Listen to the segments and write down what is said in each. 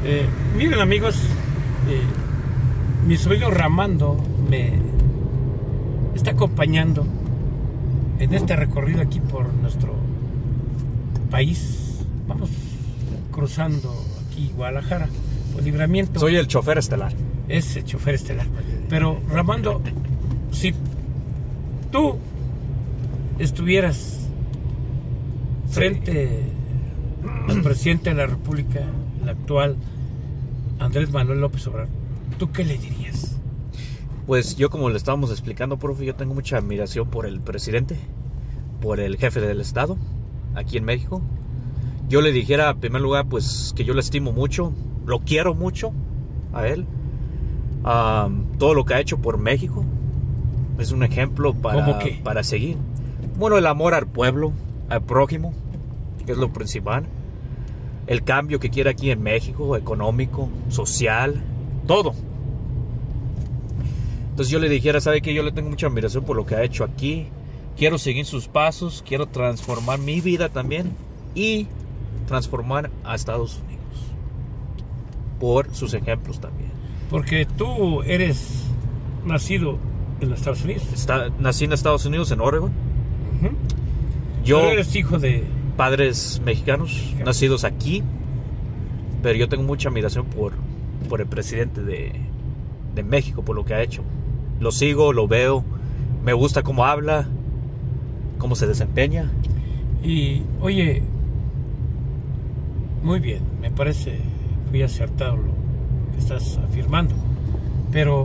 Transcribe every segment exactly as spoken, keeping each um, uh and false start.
Eh, miren amigos, eh, mi sobrino Ramando me está acompañando en este recorrido aquí por nuestro país. Vamos cruzando aquí Guadalajara, por Libramiento. Soy el chofer estelar. Es el chofer estelar. Pero Ramando, si tú estuvieras frente sí. al presidente de la República, el actual Andrés Manuel López Obrador, ¿tú qué le dirías? Pues yo, como le estábamos explicando, profe, yo tengo mucha admiración por el presidente, por el jefe del estado aquí en México. Yo le dijera, en primer lugar, pues que yo le estimo mucho, lo quiero mucho a él. Um, todo lo que ha hecho por México es un ejemplo para, para seguir. Bueno, el amor al pueblo, al prójimo, que es lo principal. El cambio que quiere aquí en México, económico, social, todo. Entonces yo le dijera, ¿sabe qué? Yo le tengo mucha admiración por lo que ha hecho aquí. Quiero seguir sus pasos, quiero transformar mi vida también y transformar a Estados Unidos por sus ejemplos también. Porque tú eres nacido en los Estados Unidos. Está, nací en Estados Unidos, en Oregon. Uh-huh. Yo Pero eres hijo de padres mexicanos, mexicanos, nacidos aquí. Pero yo tengo mucha admiración por, por el presidente de, de México, por lo que ha hecho. Lo sigo, lo veo, me gusta cómo habla, cómo se desempeña. Y, oye, muy bien, me parece muy acertado lo que estás afirmando. Pero,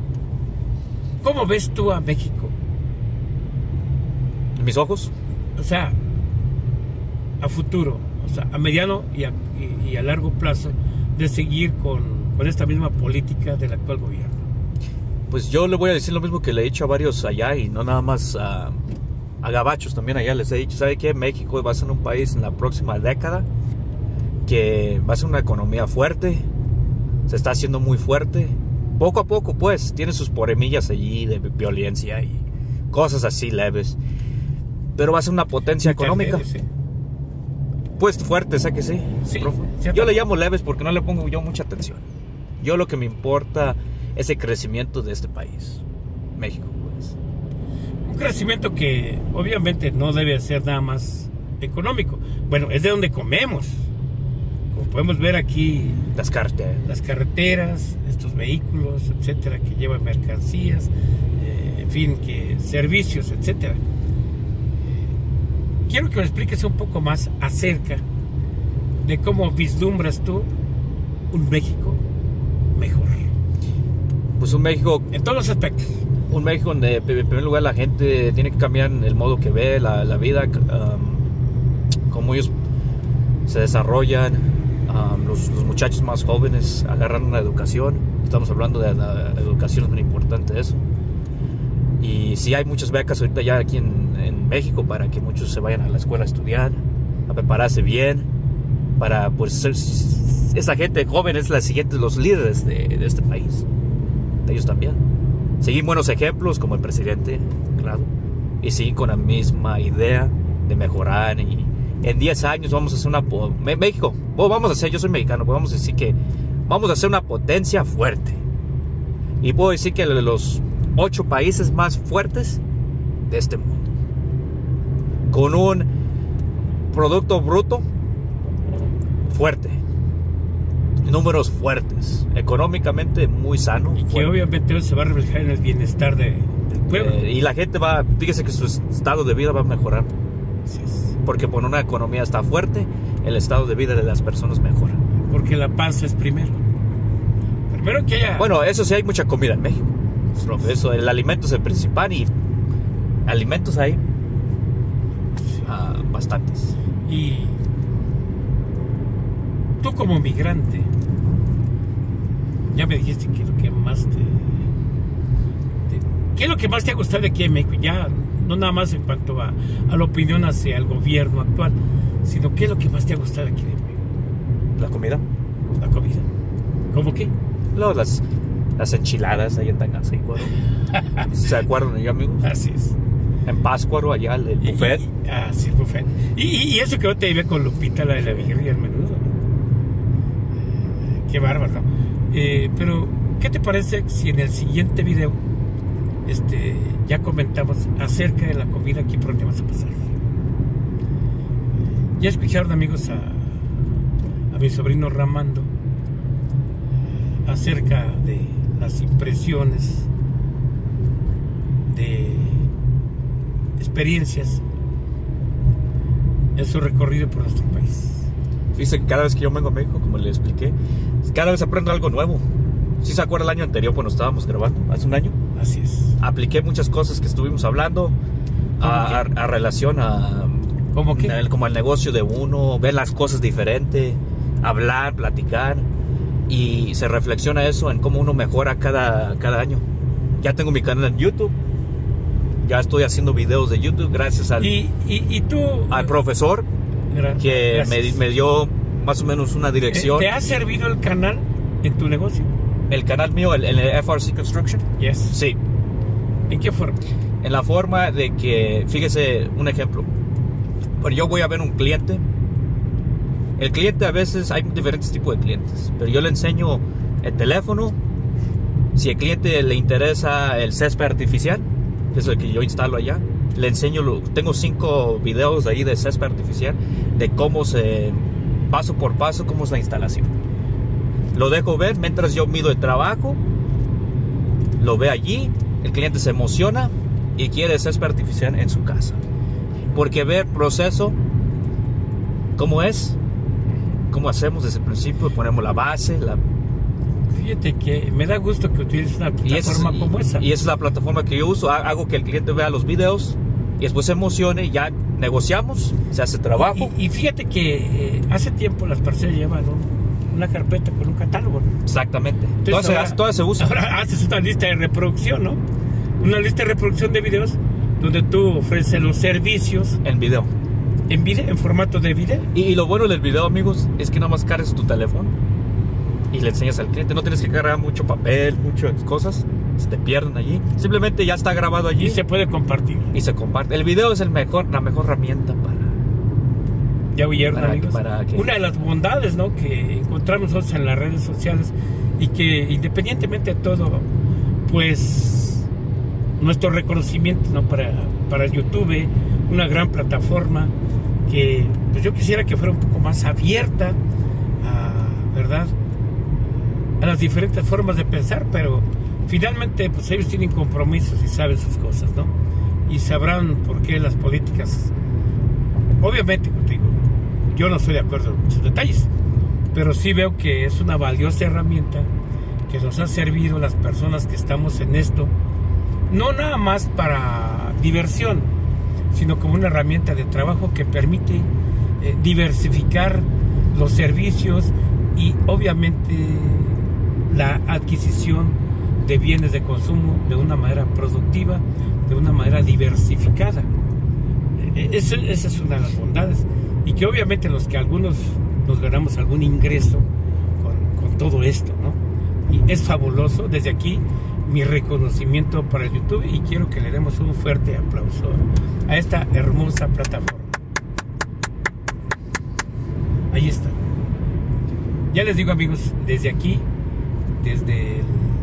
¿cómo ves tú a México? ¿En mis ojos? O sea, a futuro, o sea, a mediano y a, y, y a largo plazo, de seguir con, con esta misma política del actual gobierno. Pues yo le voy a decir lo mismo que le he dicho a varios allá, y no nada más a, a gabachos también allá. Les he dicho, ¿sabe qué? México va a ser un país en la próxima década que va a ser una economía fuerte, se está haciendo muy fuerte, poco a poco pues, tiene sus problemillas allí de violencia y cosas así leves, pero va a ser una potencia económica. Sí. Pues fuerte, ¿sabes que sí? Sí, yo le llamo leves porque no le pongo yo mucha atención. Yo lo que me importa es el crecimiento de este país, México, pues. Un crecimiento que obviamente no debe ser nada más económico. Bueno, es de donde comemos. Como podemos ver aquí, las carreteras, las carreteras, estos vehículos, etcétera, que llevan mercancías, eh, en fin, que servicios, etcétera. Quiero que me expliques un poco más acerca de cómo vislumbras tú un México mejor. Pues un México... en todos los aspectos. Un México donde, en primer lugar, la gente tiene que cambiar el modo que ve la, la vida, um, cómo ellos se desarrollan, um, los, los muchachos más jóvenes agarran una educación. Estamos hablando de la educación, es muy importante eso. Y sí hay muchas becas ahorita ya aquí en, en México para que muchos se vayan a la escuela a estudiar, a prepararse bien, para pues ser, esa gente joven es la siguiente, los líderes de, de este país, de ellos también. Seguir buenos ejemplos como el presidente, claro, y seguir con la misma idea de mejorar. Y en diez años vamos a hacer una... México, oh, vamos a hacer, yo soy mexicano, pues vamos a decir que vamos a hacer una potencia fuerte. Y puedo decir que los ocho países más fuertes de este mundo, con un producto bruto fuerte, números fuertes, económicamente muy sano, y que fuerte. Obviamente se va a reflejar en el bienestar de, del pueblo, eh, y la gente va, fíjese que su estado de vida va a mejorar. Así es. Porque por una economía está fuerte, el estado de vida de las personas mejora, porque la panza es primero primero que haya... Bueno, eso sí, hay mucha comida en México. Eso, el alimento es el principal, y alimentos hay uh, bastantes. Y tú como migrante, ya me dijiste que lo que más te, te ¿qué es lo que más te ha gustado de aquí en México? Ya no nada más en cuanto a, a la opinión hacia el gobierno actual, sino ¿qué es lo que más te ha gustado aquí de México? La comida. La comida. ¿Cómo qué? No, las Las enchiladas allá en Tangancícuaro. ¿Se acuerdan, yo, amigos? Así es. En Pátzcuaro, allá, el, el buffet. Y, ah, sí, el buffet. Y, y eso que yo te iba con Lupita, la de la birria y el menudo, ¿no? Qué bárbaro. Eh, pero, ¿qué te parece si en el siguiente video este, ya comentamos acerca de la comida aquí por donde vas a pasar? Ya escucharon, amigos, a, a mi sobrino Ramando acerca de las impresiones, de experiencias en su recorrido por nuestro país. Fíjese que cada vez que yo vengo a México, como le expliqué, cada vez aprendo algo nuevo. ¿Sí se acuerda el año anterior cuando estábamos grabando? Hace un año. Así es. Apliqué muchas cosas que estuvimos hablando a, a, a relación a... ¿Cómo qué? El, como el negocio de uno, ver las cosas diferente, hablar, platicar. Y se reflexiona eso en cómo uno mejora cada, cada año. Ya tengo mi canal en YouTube. Ya estoy haciendo videos de YouTube gracias al, y, y, y tú, al profesor que me, me dio más o menos una dirección. ¿Te ha servido el canal en tu negocio? ¿El canal mío, el, el F R C Construction? Yes. Sí. ¿En qué forma? En la forma de que, fíjese, un ejemplo. Bueno, yo voy a ver un cliente. El cliente, a veces hay diferentes tipos de clientes, pero yo le enseño el teléfono. Si al cliente le interesa el césped artificial, que es el que yo instalo allá, le enseño, tengo cinco videos ahí de césped artificial, de cómo se, paso por paso, cómo es la instalación. Lo dejo ver mientras yo mido el trabajo, lo ve allí, el cliente se emociona y quiere césped artificial en su casa. Porque ver el proceso, cómo es, cómo hacemos desde el principio, ponemos la base, la... Fíjate que me da gusto que utilices una plataforma y como esa. Y esa es la plataforma que yo uso. Hago que el cliente vea los videos y después se emocione, ya negociamos, se hace trabajo. Y, y fíjate que eh, hace tiempo las personas llevan un, una carpeta con un catálogo, ¿no? Exactamente. Entonces, todas, ahora, todas se usan. Ahora haces una lista de reproducción, ¿no? Una lista de reproducción de videos donde tú ofreces los servicios en video. En video, en formato de video. Y, y lo bueno del video, amigos, es que nada más cargas tu teléfono y le enseñas al cliente. No tienes que cargar mucho papel, muchas cosas, se te pierden allí. Simplemente ya está grabado allí. Y se puede compartir. Y se comparte. El video es el mejor, la mejor herramienta para... Ya oyeron, para amigos. Que, para que... Una de las bondades, ¿no?, que encontramos nosotros en las redes sociales, y que independientemente de todo, pues nuestro reconocimiento, ¿no?, para, para YouTube, una gran plataforma que pues yo quisiera que fuera un poco más abierta a, ¿verdad?, a las diferentes formas de pensar, pero finalmente pues ellos tienen compromisos y saben sus cosas, ¿no? Y sabrán por qué las políticas, obviamente contigo, yo no estoy de acuerdo en muchos detalles, pero sí veo que es una valiosa herramienta que nos ha servido las personas que estamos en esto, no nada más para diversión, sino como una herramienta de trabajo que permite eh, diversificar los servicios y obviamente la adquisición de bienes de consumo de una manera productiva, de una manera diversificada. Esa, esa es una de las bondades, y que obviamente los que algunos nos ganamos algún ingreso con, con todo esto, ¿no? Y es fabuloso. Desde aquí mi reconocimiento para YouTube, y quiero que le demos un fuerte aplauso a esta hermosa plataforma. Ahí está. Ya les digo, amigos, desde aquí, desde el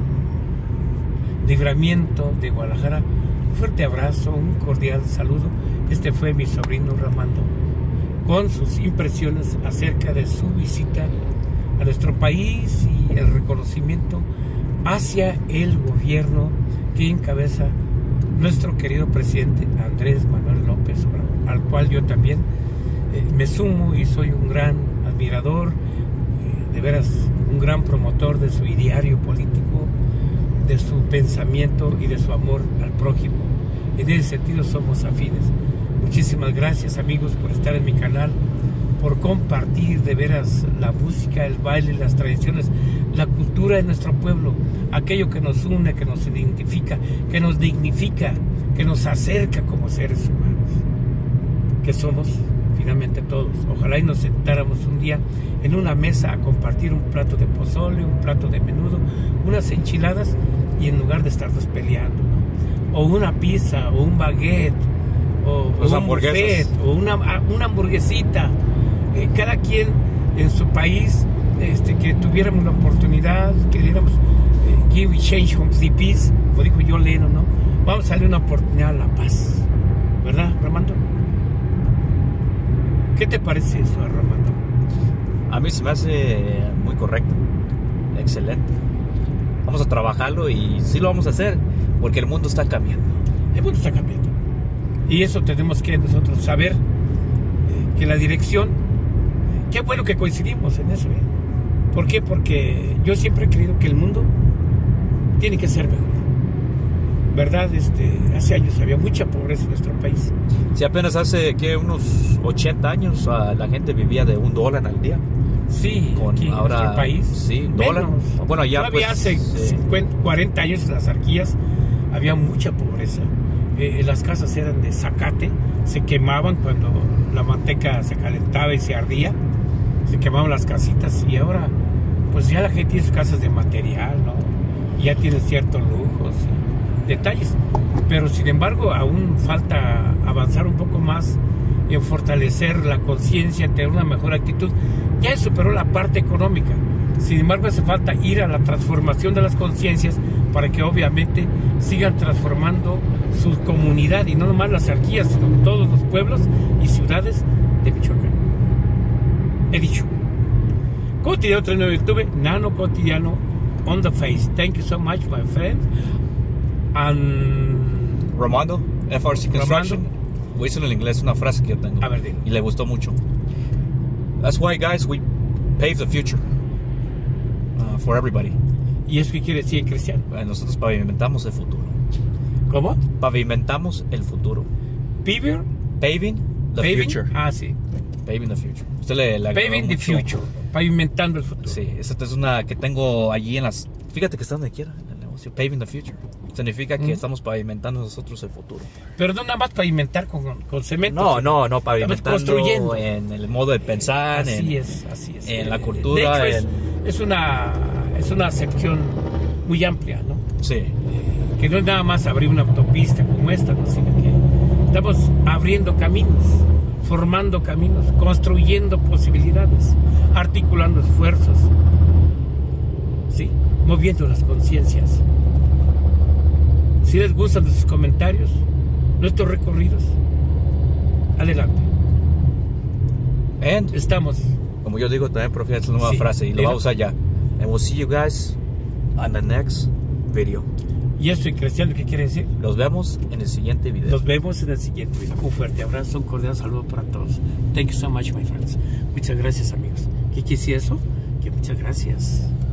Libramiento de Guadalajara, un fuerte abrazo, un cordial saludo. Este fue mi sobrino Ramando, con sus impresiones acerca de su visita a nuestro país y el reconocimiento hacia el gobierno que encabeza nuestro querido presidente Andrés Manuel López Obrador, al cual yo también eh, me sumo y soy un gran admirador, eh, de veras un gran promotor de su ideario político, de su pensamiento y de su amor al prójimo. En ese sentido somos afines. Muchísimas gracias, amigos, por estar en mi canal, por compartir de veras la música, el baile, las tradiciones, la cultura de nuestro pueblo, aquello que nos une, que nos identifica, que nos dignifica, que nos acerca como seres humanos, que somos finalmente todos. Ojalá y nos sentáramos un día en una mesa a compartir un plato de pozole, un plato de menudo, unas enchiladas, y en lugar de estarnos peleando, ¿no?, o una pizza, o un baguette, o, o un buffet, o una, una hamburguesita, eh, cada quien en su país, este, que tuviera tuviéramos la oportunidad, que diéramos eh, give we change from the peace, como dijo John Lennon, ¿no? Vamos a darle una oportunidad a la paz, ¿verdad, Armando? ¿Qué te parece eso, Armando? A mí se me hace muy correcto, excelente. Vamos a trabajarlo y sí lo vamos a hacer, porque el mundo está cambiando. El mundo está cambiando. Y eso tenemos que nosotros saber, eh, que la dirección, eh, qué bueno que coincidimos en eso, ¿eh? ¿Por qué? Porque yo siempre he creído que el mundo tiene que ser mejor, ¿verdad? Este, hace años había mucha pobreza en nuestro país. Si apenas hace que unos ochenta años uh, la gente vivía de un dólar al día. Sí, con aquí ahora, en nuestro país. Sí, dólar. Bueno, ya todavía pues, hace sí. cincuenta, cuarenta años en las arquías había mucha pobreza. Eh, las casas eran de zacate, se quemaban cuando la manteca se calentaba y se ardía, se quemaban las casitas, y ahora pues ya la gente tiene sus casas de material, ¿no? Ya tiene ciertos lujos y detalles, pero sin embargo aún falta avanzar un poco más en fortalecer la conciencia, en tener una mejor actitud. Ya superó la parte económica, sin embargo hace falta ir a la transformación de las conciencias para que obviamente sigan transformando su comunidad, y no nomás las arquías, sino todos los pueblos y ciudades de Michoacán. He dicho. Cotidiano treinta y nueve de octubre, Nano Cotidiano on the face. Thank you so much, my friend. And Romando, F R C Construction. Romando. Voy a decir en inglés una frase que yo tengo. A ver, dilo. Y le gustó mucho. That's why, guys, we pave the future uh, for everybody. ¿Y eso qué quiere decir, Cristiano? Bueno, nosotros pavimentamos el futuro. ¿Cómo? Pavimentamos el futuro. Piver, Paving the paving. future. Ah, sí. Paving the future. Usted le, le agregó Paving the mucho. future. Pavimentando el futuro. Sí, esta es una que tengo allí en las... Fíjate que está donde quiera en el negocio. Paving the future. Significa que Mm. estamos pavimentando nosotros el futuro. Pero no nada más pavimentar con, con cemento. No, sino no, no, pavimentando construyendo. en el modo de pensar, Así en, es, así es. en la Eh, cultura, de hecho, es, en- es una es una acepción muy amplia, ¿no? sí. Eh, que no es nada más abrir una autopista como esta, ¿no? Sino que estamos abriendo caminos, formando caminos, construyendo posibilidades, articulando esfuerzos, ¿sí? Moviendo las conciencias. Si les gustan nuestros comentarios, nuestros recorridos, adelante. And, Estamos. como yo digo, también profe, es la nueva Sí, frase y lo dilo. voy a usar ya. And we'll see you guys on the next video. Y eso, y Cristiano, ¿qué quiere decir? Los vemos en el siguiente video. Nos vemos en el siguiente video. Un fuerte abrazo, un cordial saludo para todos. Thank you so much, my friends. Muchas gracias, amigos. ¿Qué quiere decir eso? Que muchas gracias.